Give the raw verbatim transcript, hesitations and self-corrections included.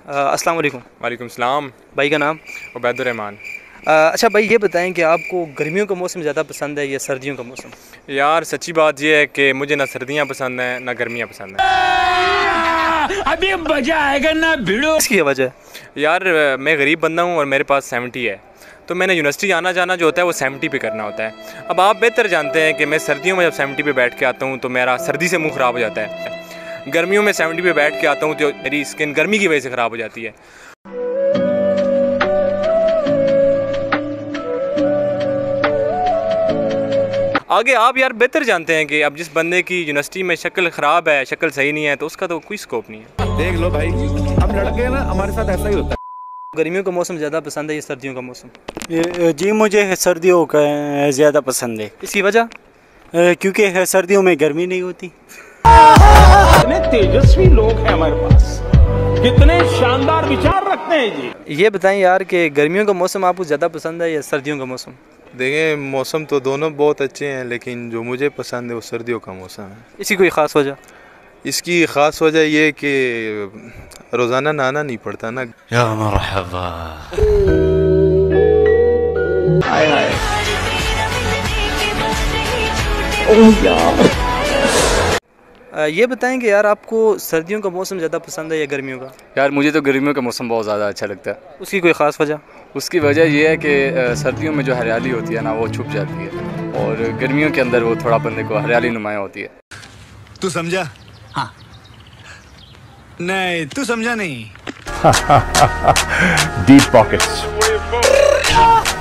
अस्सलाम वालेकुम। वालेकुम सलाम। भाई का नाम? उबैदुर रहमान। अच्छा भाई, ये बताएं कि आपको गर्मियों का मौसम ज़्यादा पसंद है या सर्दियों का मौसम? यार सच्ची बात यह है कि मुझे ना सर्दियाँ पसंद हैं ना गर्मियाँ पसंद हैं। अभी मजा आएगा ना भिड़ो। इसकी वजह? यार मैं गरीब बंदा हूँ और मेरे पास सेवेंटी है, तो मैंने यूनिवर्सिटी आना जाना जो होता है वो सेवेंटी पे करना होता है। अब आप बेहतर जानते हैं कि मैं सर्दियों में जब सेवेंटी पे बैठ के आता हूँ तो मेरा सर्दी से मुंह ख़राब हो जाता है। गर्मियों में सेवेंटी पे बैठ के आता हूँ तो मेरी स्किन गर्मी की वजह से ख़राब हो जाती है। आगे आप यार बेहतर जानते हैं कि अब जिस बंदे की यूनिवर्सिटी में शक्ल ख़राब है, शक्ल सही नहीं है, तो उसका तो कोई स्कोप नहीं है। देख लो भाई, हम लड़के हैं ना, हमारे साथ ऐसा ही होता है। गर्मियों का मौसम ज़्यादा पसंद है या सर्दियों का मौसम? जी मुझे सर्दियों का ज़्यादा पसंद है। इसकी वजह? क्योंकि सर्दियों में गर्मी नहीं होती। कितने तेजस्वी लोग हैं हमारे पास, कितने शानदार विचार रखते हैं जी। ये बताएं यार कि गर्मियों का मौसम आपको ज़्यादा पसंद है या सर्दियों का मौसम? देखें, मौसम तो दोनों बहुत अच्छे हैं, लेकिन जो मुझे पसंद है वो सर्दियों का मौसम है। इसकी कोई ख़ास वजह? इसकी ख़ास वजह ये कि रोज़ाना नहाना नहीं पड़ता ना। या मरहबा। ओह यार। ये बताएं कि यार आपको सर्दियों का मौसम ज़्यादा पसंद है या गर्मियों का? यार मुझे तो गर्मियों का मौसम बहुत ज़्यादा अच्छा लगता है। उसकी कोई ख़ास वजह? उसकी वजह यह है कि सर्दियों में जो हरियाली होती है ना वो छुप जाती है, और गर्मियों के अंदर वो थोड़ा बंदे को हरियाली नुमाया होती है। तू समझा? हाँ। नहीं, तू समझा नहीं। Deep pockets.